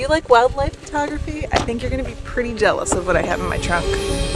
you like wildlife photography, I think you're going to be pretty jealous of what I have in my trunk.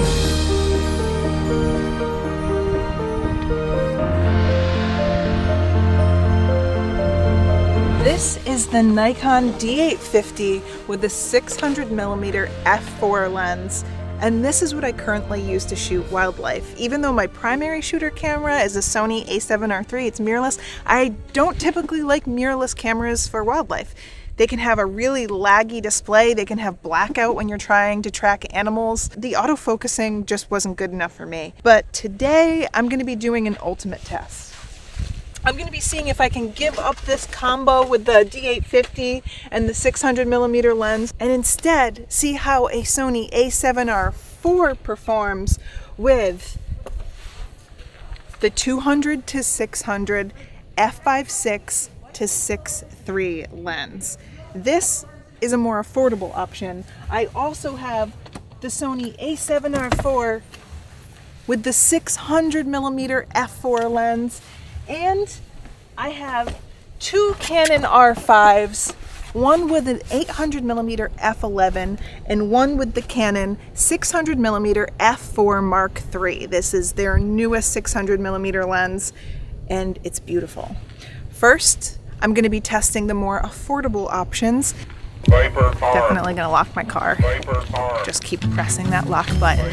This is the Nikon D850 with the 600mm f4 lens, and this is what I currently use to shoot wildlife. Even though my primary shooter camera is a Sony a7r4, it's mirrorless, I don't typically like mirrorless cameras for wildlife. They can have a really laggy display, they can have blackout when you're trying to track animals. The autofocusing just wasn't good enough for me. But today I'm going to be doing an ultimate test. I'm going to be seeing if I can give up this combo with the D850 and the 600mm lens and instead see how a Sony a7r4 performs with the 200 to 600 f5.6 to 6.3 lens. This is a more affordable option. I also have the Sony a7r4 with the 600mm f4 lens, and I have two Canon R5s, one with an 800mm f11 and one with the Canon 600mm f4 Mark III. This is their newest 600mm lens, and it's beautiful. First, I'm going to be testing the more affordable options. Definitely going to lock my car. Just keep pressing that lock button.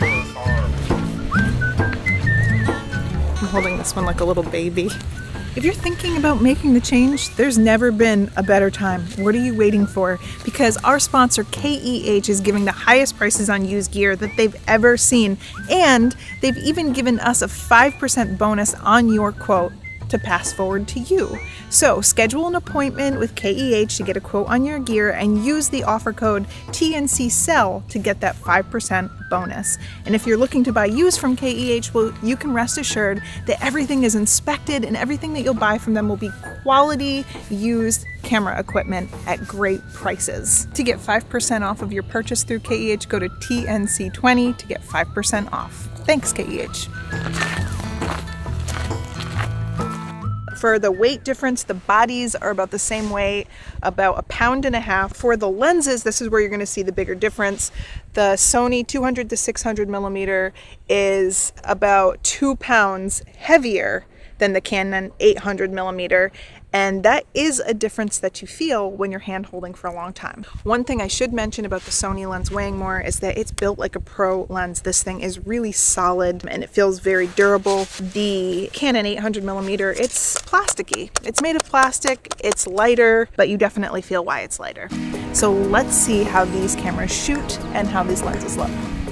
I'm holding this one like a little baby. If you're thinking about making the change, there's never been a better time. What are you waiting for? Because our sponsor KEH is giving the highest prices on used gear that they've ever seen, and they've even given us a 5% bonus on your quote to pass forward to you. So schedule an appointment with KEH to get a quote on your gear and use the offer code TNCSELL to get that 5% bonus. And if you're looking to buy used from KEH, well, you can rest assured that everything is inspected and everything that you'll buy from them will be quality used camera equipment at great prices. To get 5% off of your purchase through KEH, go to TNC20 to get 5% off. Thanks, KEH. For the weight difference, the bodies are about the same weight, about 1.5 pounds. For the lenses, this is where you're going to see the bigger difference. The Sony 200 to 600mm is about 2 pounds heavier than the Canon 800mm, and that is a difference that you feel when you're hand holding for a long time. One thing I should mention about the Sony lens weighing more is that it's built like a pro lens. This thing is really solid and it feels very durable. The Canon 800mm, it's plasticky. It's made of plastic, it's lighter, but you definitely feel why it's lighter. So let's see how these cameras shoot and how these lenses look.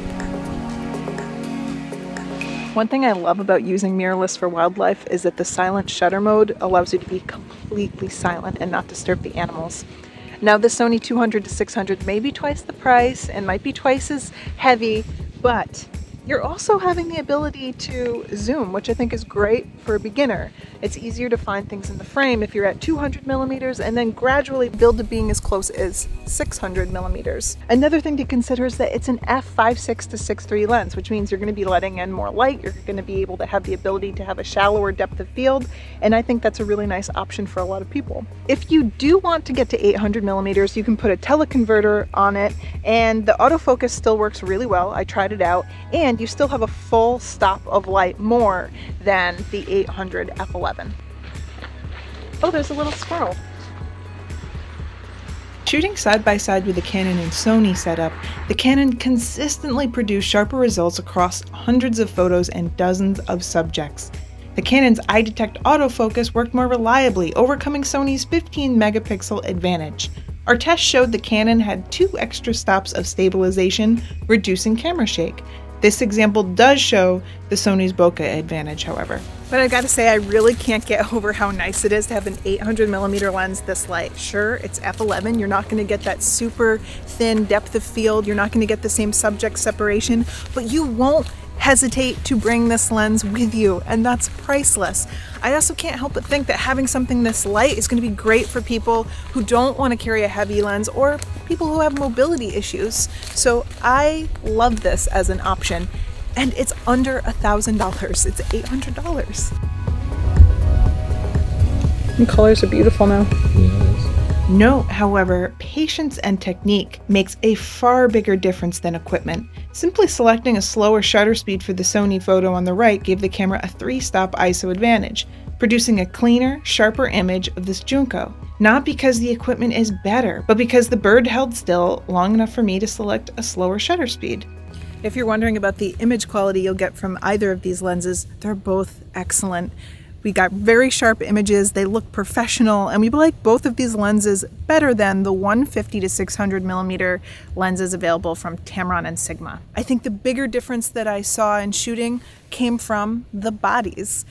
One thing I love about using mirrorless for wildlife is that the silent shutter mode allows you to be completely silent and not disturb the animals. Now the Sony 200 to 600 may be twice the price and might be twice as heavy, but you're also having the ability to zoom, which I think is great for a beginner. It's easier to find things in the frame if you're at 200mm and then gradually build to being as close as 600mm. Another thing to consider is that it's an f5.6 to 6.3 lens, which means you're going to be letting in more light, you're going to be able to have the ability to have a shallower depth of field, and I think that's a really nice option for a lot of people. If you do want to get to 800mm, you can put a teleconverter on it, and the autofocus still works really well. I tried it out, and you still have a full stop of light more than the 800 f11. Oh, there's a little squirrel. Shooting side by side with the Canon and Sony setup, the Canon consistently produced sharper results across hundreds of photos and dozens of subjects. The Canon's eye detect autofocus worked more reliably, overcoming Sony's 15 megapixel advantage. Our test showed the Canon had 2 extra stops of stabilization, reducing camera shake. This example does show the Sony's bokeh advantage, however. But I gotta say, I really can't get over how nice it is to have an 800mm lens this light. Sure, it's f11, you're not gonna get that super thin depth of field, you're not gonna get the same subject separation, but you won't hesitate to bring this lens with you, and that's priceless. I also can't help but think that having something this light is going to be great for people who don't want to carry a heavy lens or people who have mobility issues. So I love this as an option, and it's under $1,000. It's $800. The colors are beautiful now. Yeah, it is. Note, however, patience and technique makes a far bigger difference than equipment. Simply selecting a slower shutter speed for the Sony photo on the right gave the camera a 3-stop ISO advantage, producing a cleaner, sharper image of this Junko. Not because the equipment is better, but because the bird held still long enough for me to select a slower shutter speed. If you're wondering about the image quality you'll get from either of these lenses, they're both excellent. We got very sharp images, they look professional, and we like both of these lenses better than the 150 to 600 millimeter lenses available from Tamron and Sigma. I think the bigger difference that I saw in shooting came from the bodies.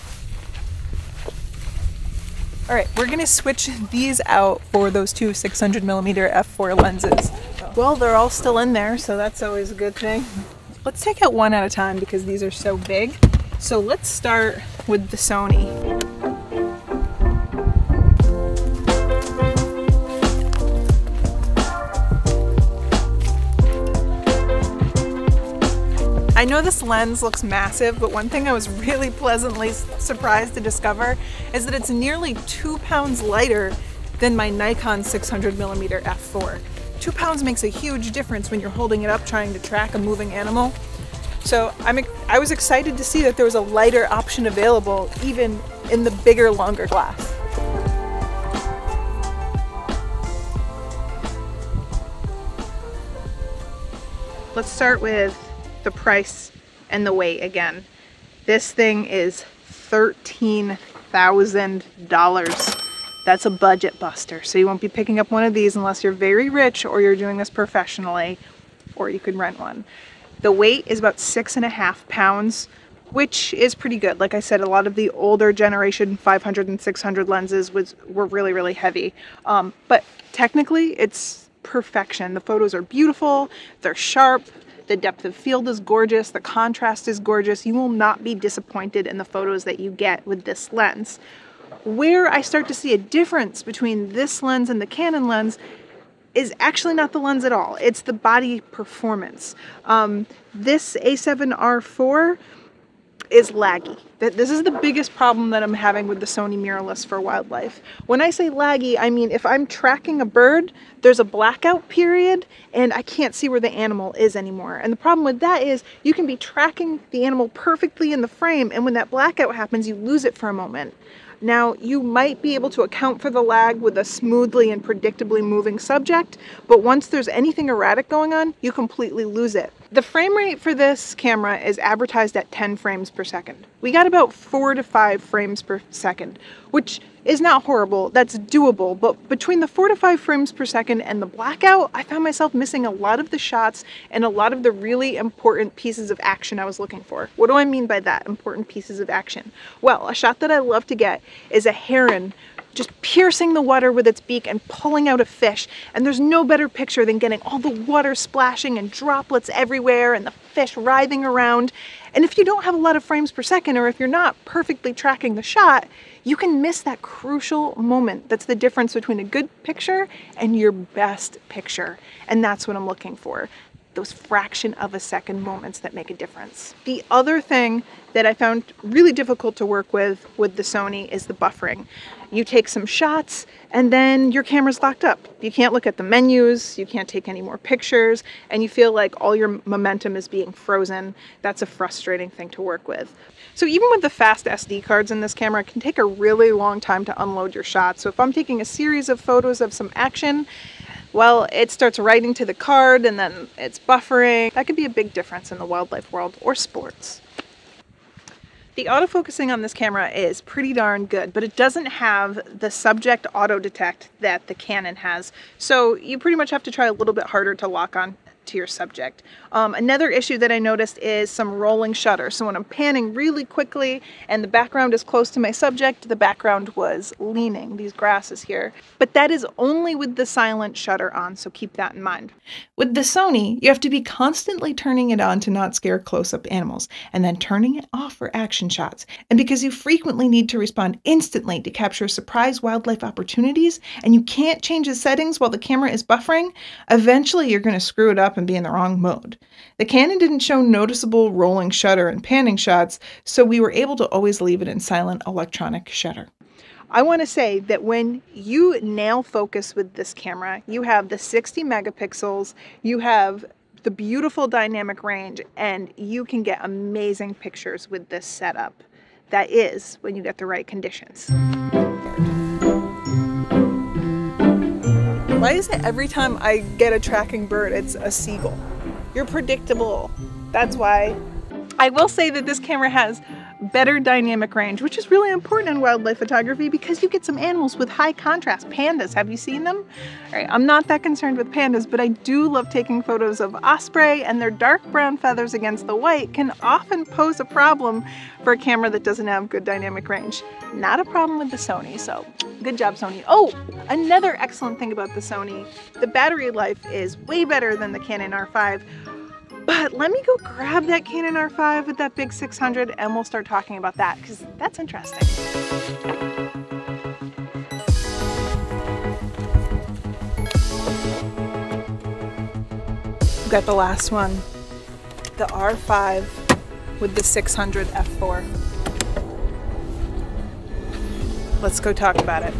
All right, we're gonna switch these out for those two 600 millimeter f4 lenses. Well, they're all still in there, so that's always a good thing. Let's take out one at a time because these are so big. So let's start with the Sony. I know this lens looks massive, but one thing I was really pleasantly surprised to discover is that it's nearly 2 pounds lighter than my Nikon 600 millimeter f4. 2 pounds makes a huge difference when you're holding it up trying to track a moving animal. So I was excited to see that there was a lighter option available even in the bigger, longer glass. Let's start with the price and the weight again. This thing is $13,000. That's a budget buster. So you won't be picking up one of these unless you're very rich or you're doing this professionally, or you could rent one. The weight is about 6.5 pounds, which is pretty good. Like I said, a lot of the older generation 500 and 600 lenses were really, really heavy. But technically, it's perfection. The photos are beautiful, they're sharp, the depth of field is gorgeous, the contrast is gorgeous. You will not be disappointed in the photos that you get with this lens. Where I start to see a difference between this lens and the Canon lens is actually not the lens at all. It's the body performance. This a7r4 is laggy. This is the biggest problem that I'm having with the Sony mirrorless for wildlife. When I say laggy, I mean if I'm tracking a bird, there's a blackout period and I can't see where the animal is anymore. And the problem with that is you can be tracking the animal perfectly in the frame, and when that blackout happens, you lose it for a moment. Now, you might be able to account for the lag with a smoothly and predictably moving subject, but once there's anything erratic going on, you completely lose it. The frame rate for this camera is advertised at 10 frames per second. We got about 4 to 5 frames per second, which is not horrible, that's doable, but between the 4 to 5 frames per second and the blackout, I found myself missing a lot of the shots and a lot of the really important pieces of action I was looking for. What do I mean by that, important pieces of action? Well, a shot that I love to get is a heron just piercing the water with its beak and pulling out a fish. And there's no better picture than getting all the water splashing and droplets everywhere and the fish writhing around. And if you don't have a lot of frames per second, or if you're not perfectly tracking the shot, you can miss that crucial moment. That's the difference between a good picture and your best picture. And that's what I'm looking for. Those fraction of a second moments that make a difference. The other thing that I found really difficult to work with the Sony is the buffering. You take some shots and then your camera's locked up. You can't look at the menus, you can't take any more pictures, and you feel like all your momentum is being frozen. That's a frustrating thing to work with. So even with the fast SD cards in this camera, it can take a really long time to unload your shots. So if I'm taking a series of photos of some action, well, it starts writing to the card and then it's buffering. That could be a big difference in the wildlife world or sports. The autofocusing on this camera is pretty darn good, but it doesn't have the subject auto detect that the Canon has. So you pretty much have to try a little bit harder to lock on to your subject. Another issue that I noticed is some rolling shutter. So when I'm panning really quickly and the background is close to my subject, the background was leaning, these grasses here. But that is only with the silent shutter on, so keep that in mind. With the Sony, you have to be constantly turning it on to not scare close-up animals, and then turning it off for action shots. And because you frequently need to respond instantly to capture surprise wildlife opportunities, and you can't change the settings while the camera is buffering, eventually you're going to screw it up and be in the wrong mode. The Canon didn't show noticeable rolling shutter and panning shots, so we were able to always leave it in silent electronic shutter. I want to say that when you nail focus with this camera, you have the 60 megapixels, you have the beautiful dynamic range, and you can get amazing pictures with this setup. That is, when you get the right conditions. Why is it every time I get a tracking bird, it's a seagull? You're predictable. That's why. I will say that this camera has better dynamic range, which is really important in wildlife photography because you get some animals with high contrast. Pandas, have you seen them? All right, I'm not that concerned with pandas, but I do love taking photos of osprey, and their dark brown feathers against the white can often pose a problem for a camera that doesn't have good dynamic range. Not a problem with the Sony, so good job, Sony. Oh, another excellent thing about the Sony, the battery life is way better than the Canon R5. But let me go grab that Canon R5 with that big 600 and we'll start talking about that because that's interesting. We've got the last one, the R5 with the 600 f4. Let's go talk about it.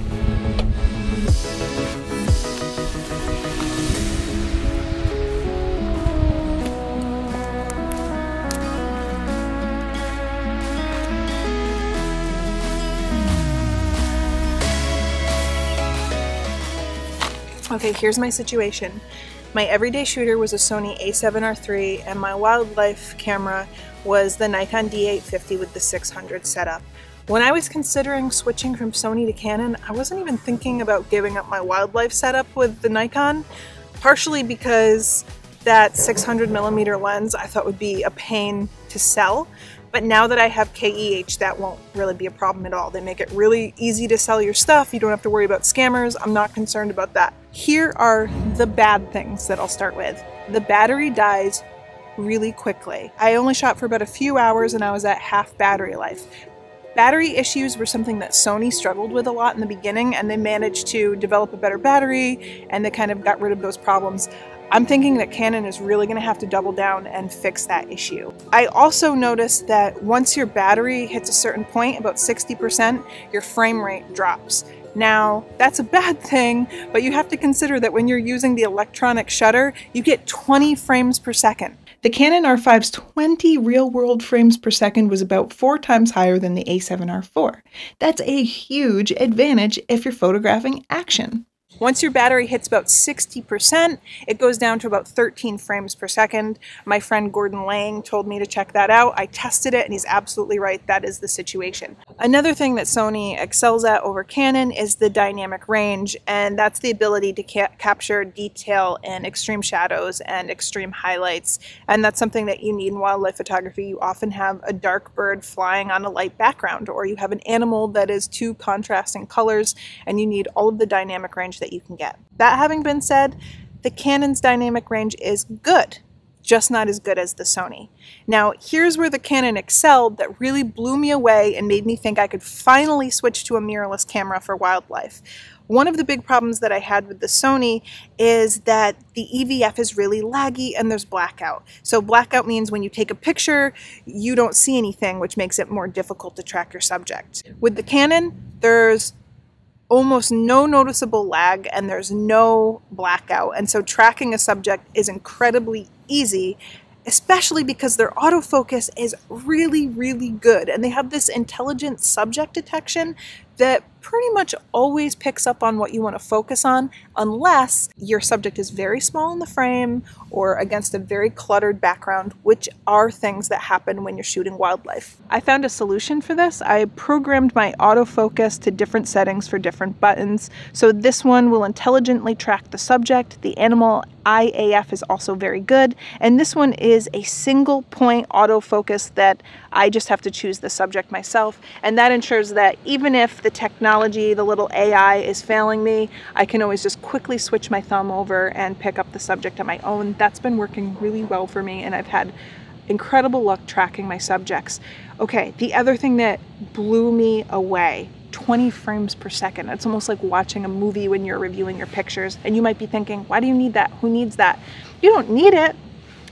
Okay, here's my situation. My everyday shooter was a Sony a7r4 and my wildlife camera was the Nikon D850 with the 600 setup. When I was considering switching from Sony to Canon, I wasn't even thinking about giving up my wildlife setup with the Nikon, partially because that 600mm lens I thought would be a pain to sell. But now that I have KEH, that won't really be a problem at all. They make it really easy to sell your stuff. You don't have to worry about scammers. I'm not concerned about that. Here are the bad things that I'll start with. The battery dies really quickly. I only shot for about a few hours and I was at half battery life. Battery issues were something that Sony struggled with a lot in the beginning, and they managed to develop a better battery and they kind of got rid of those problems. I'm thinking that Canon is really going to have to double down and fix that issue. I also noticed that once your battery hits a certain point, about 60%, your frame rate drops. Now, that's a bad thing, but you have to consider that when you're using the electronic shutter, you get 20 frames per second. The Canon R5's 20 real-world frames per second was about 4 times higher than the a7r4. That's a huge advantage if you're photographing action. Once your battery hits about 60%, it goes down to about 13 frames per second. My friend Gordon Lang told me to check that out. I tested it and he's absolutely right. That is the situation. Another thing that Sony excels at over Canon is the dynamic range, and that's the ability to capture detail in extreme shadows and extreme highlights. And that's something that you need in wildlife photography. You often have a dark bird flying on a light background, or you have an animal that is two contrasting colors, and you need all of the dynamic range that you can get. That having been said, the Canon's dynamic range is good, just not as good as the Sony. Now, here's where the Canon excelled that really blew me away and made me think I could finally switch to a mirrorless camera for wildlife. One of the big problems that I had with the Sony is that the EVF is really laggy and there's blackout. So blackout means when you take a picture, you don't see anything, which makes it more difficult to track your subject. With the Canon, there's almost no noticeable lag and there's no blackout, and so tracking a subject is incredibly easy, especially because their autofocus is really, really good, and they have this intelligent subject detection that pretty much always picks up on what you want to focus on, unless your subject is very small in the frame or against a very cluttered background, which are things that happen when you're shooting wildlife. I found a solution for this. I programmed my autofocus to different settings for different buttons. So this one will intelligently track the subject. The animal IAF is also very good. And this one is a single point autofocus that I just have to choose the subject myself. And that ensures that even if the technology, the little AI is failing me, I can always just quickly switch my thumb over and pick up the subject on my own. That's been working really well for me, and I've had incredible luck tracking my subjects. Okay, the other thing that blew me away, 20 frames per second. It's almost like watching a movie when you're reviewing your pictures, and you might be thinking, why do you need that? Who needs that? You don't need it,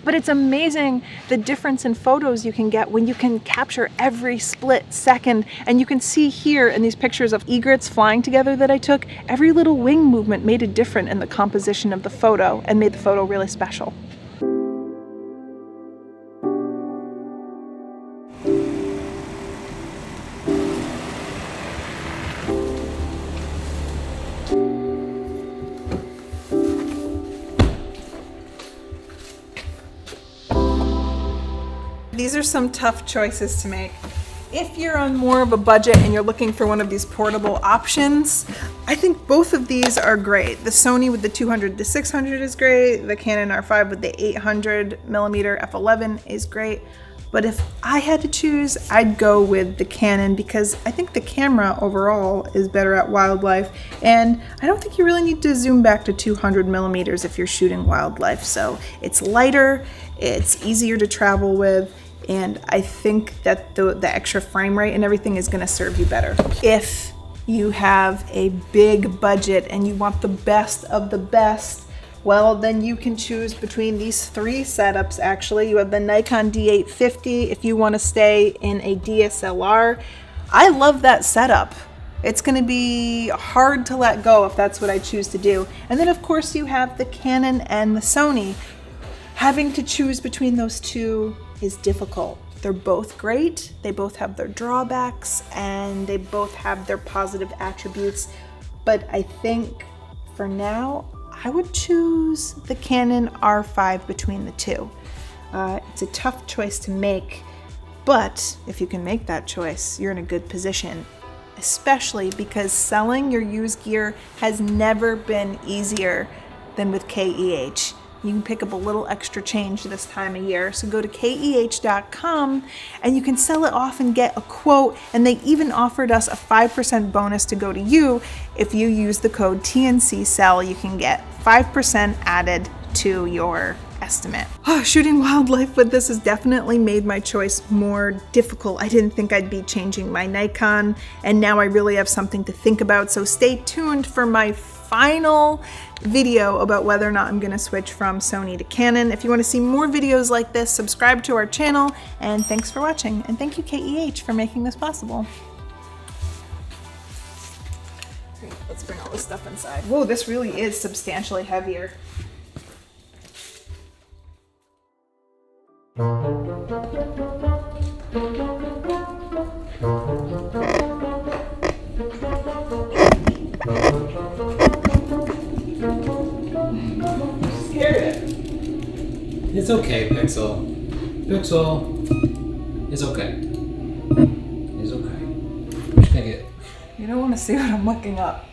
But it's amazing the difference in photos you can get when you can capture every split second. And you can see here in these pictures of egrets flying together that I took, every little wing movement made a difference in the composition of the photo and made the photo really special. These are some tough choices to make. If you're on more of a budget and you're looking for one of these portable options, I think both of these are great. The Sony with the 200-600 is great. The Canon R5 with the 800mm f11 is great. But if I had to choose, I'd go with the Canon because I think the camera overall is better at wildlife. And I don't think you really need to zoom back to 200mm if you're shooting wildlife. So it's lighter, it's easier to travel with, and I think that the extra frame rate and everything is gonna serve you better. If you have a big budget and you want the best of the best, well, then you can choose between these three setups actually. You have the Nikon D850 if you wanna stay in a DSLR. I love that setup. It's gonna be hard to let go if that's what I choose to do. And then of course you have the Canon and the Sony. Having to choose between those two is difficult. They're both great, they both have their drawbacks, and they both have their positive attributes. But I think for now, I would choose the Canon R5 between the two. It's a tough choice to make, but if you can make that choice, you're in a good position, especially because selling your used gear has never been easier than with KEH. You can pick up a little extra change this time of year. So go to KEH.com and you can sell it off and get a quote. And they even offered us a 5% bonus to go to you. If you use the code TNCSELL, you can get 5% added to your estimate. Shooting wildlife with this has definitely made my choice more difficult. I didn't think I'd be changing my Nikon, and now I really have something to think about. So stay tuned for my final video about whether or not I'm gonna switch from Sony to Canon. If you want to see more videos like this, subscribe to our channel, and thanks for watching. And thank you KEH for making this possible. Let's bring all this stuff inside. Whoa, this really is substantially heavier. It's okay, Pixel. Pixel. It's okay. It's okay. What you think it? You don't want to see what I'm looking up.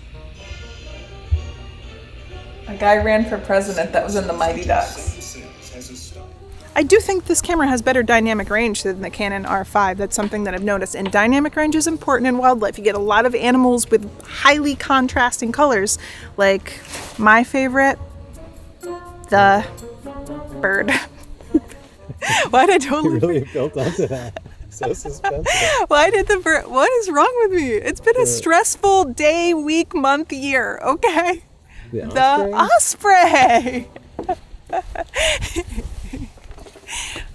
A guy ran for president that was in the Mighty Ducks. I do think this camera has better dynamic range than the Canon R5. That's something that I've noticed. And dynamic range is important in wildlife. You get a lot of animals with highly contrasting colors. Like my favorite, the bird. Why did I totally... You really built onto that. So suspenseful. Why did the bird... What is wrong with me? It's been a stressful day, week, month, year, okay? The osprey!